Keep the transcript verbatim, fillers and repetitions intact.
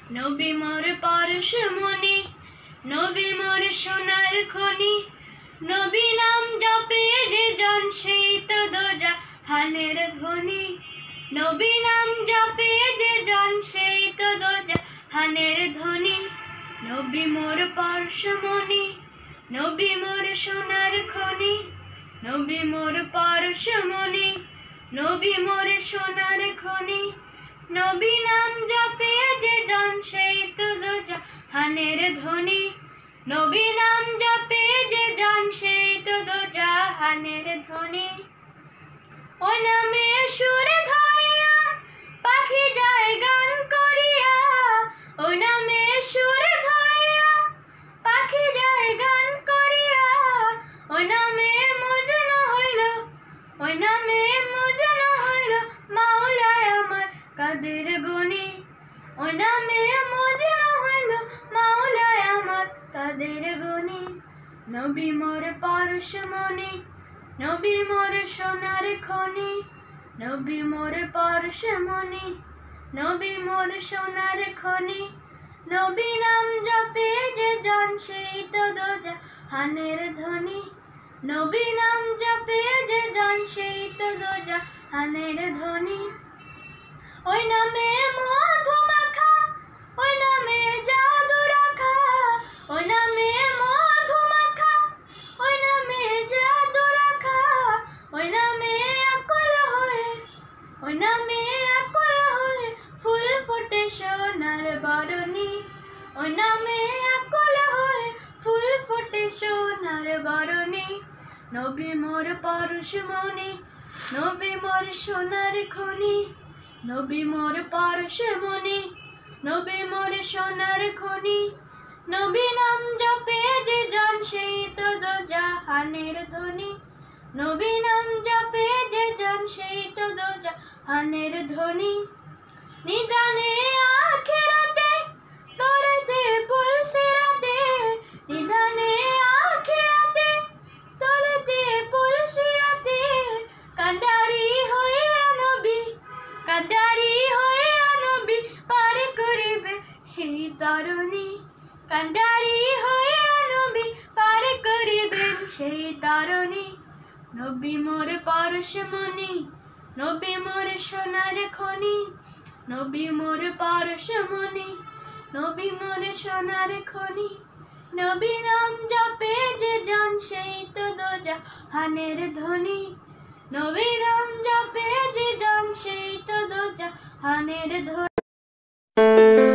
নবী মোর পরশমণি, নবী মোর সোনার খনি। নবী নাম জপে যে জন সেই তো দোজাহানের ধনী। নবী নাম জপে যে জন সেই তো দোজাহানের ধনী। নবী মোর পরশমণি, নবী মোর সোনার খনি। নবী মোর পরশমণি, নবী মোর সোনার খনি। নবী নাম জপে যে জন সেই তো দোজাহানের ধনী। নবী নাম জপে যে জন সেই তো দোজাহানের ধনী। ওই নামে সুর ধরিয়া পাখি যায় গান করিয়া। ওই নামে সুর ধরিয়া পাখি যায় গান করিয়া। ওই নামে মজনু হইল, ওই নামে মজনু হইল মাওলায় আমার কাদের গনি। ওই নামে মজনু হইল মাওলায় আমার কাদের গনি। নবী মোর পরশমণি, নবী মোর সোনার খনি। নবী মোর পরশমণি, নবী মোর সোনার খনি। নবী নাম জপে যে জন সেই তো দোজাহানের ধনী। নবী নাম জপে যে জন সেই তো দোজাহানের ধনী। ওই নামে মধু মাখা, ওই নামে জাদু রাখা। ওই নামে মধু মাখা, ওই নামে জাদু রাখা। ওই নামে আকুল হয়ে, ওই নামে আকুল হয়ে ফুল ফোটে সোনার বরণী। ওই নামে আকুল হয়ে ফুল ফোটে সোনার বরণী। নবী মোর পরশমণি, নবী মোর সোনার খনি। নবী মোর পরশমণি, নবী মোর সোনার খনি। নবী নাম জপে যে জন সেই তো দোজাহানের ধনী। নবী নাম জপে যে জন সেই তো দোজাহানের ধনী। নিদানে আখিরাতে তোরতে পুলসিরাতে। নিদানে আখিরাতে তোরতে পুলসিরাতে। কান্ডারি হইয়া নবী, কান্ডারি হইয়া নবী পার করিবে সেই তরণী। কান্ডারি হইয়া নবী পার করিবেন সেই তরণী। নবী মোর পরশমণি, নবী মোর সোনার খনি। নবী মোর পরশমণি, নবী মোর সোনার খনি। নবী নাম জপে যে জন সেই তো দোজাহানের ধনী। নবী নাম জপে যে জন সেই তো দোজাহানের ধনী।